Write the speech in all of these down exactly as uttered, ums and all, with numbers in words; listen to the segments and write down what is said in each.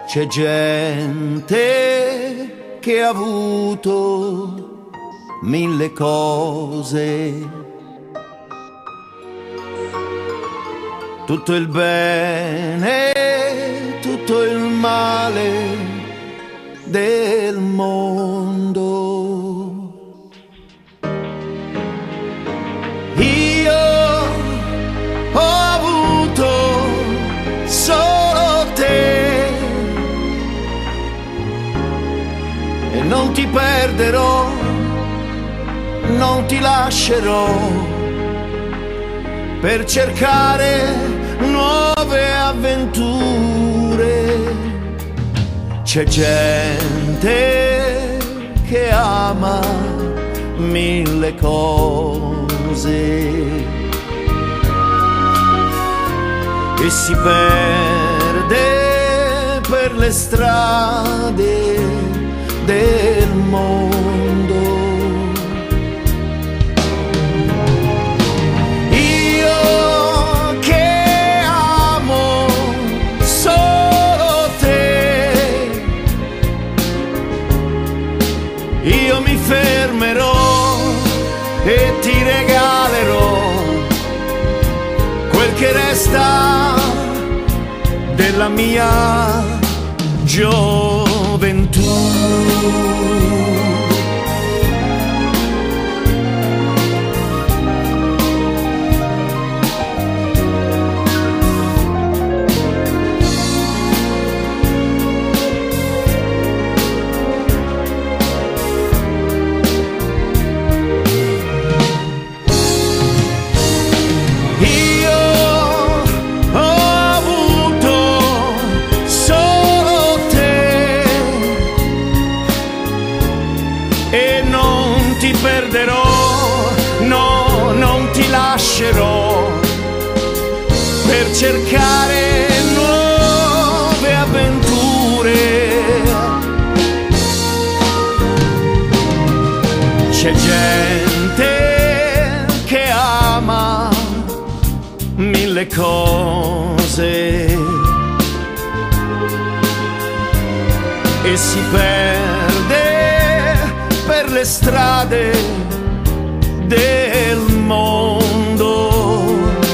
C'è gente che ha avuto mille cose, tutto il bene, tutto il male del mondo. Io ho avuto solo te e non ti perderò, non ti lascerò per cercare nuove avventure. C'è gente che ama mille cose e si perde per le strade del mondo. Io che amo solo te, io mi fermerò e ti regalerò quel che resta della mia gioventù. E non ti perderò, no, non ti lascerò per cercare nuove avventure. C'è gente che ama mille cose e si perde per le strade del mondo.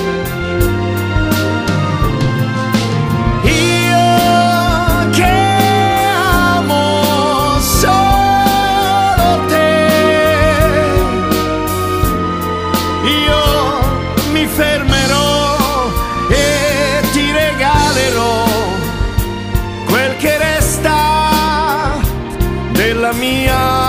Io che amo solo te, io mi fermerò e ti regalerò quel che resta della mia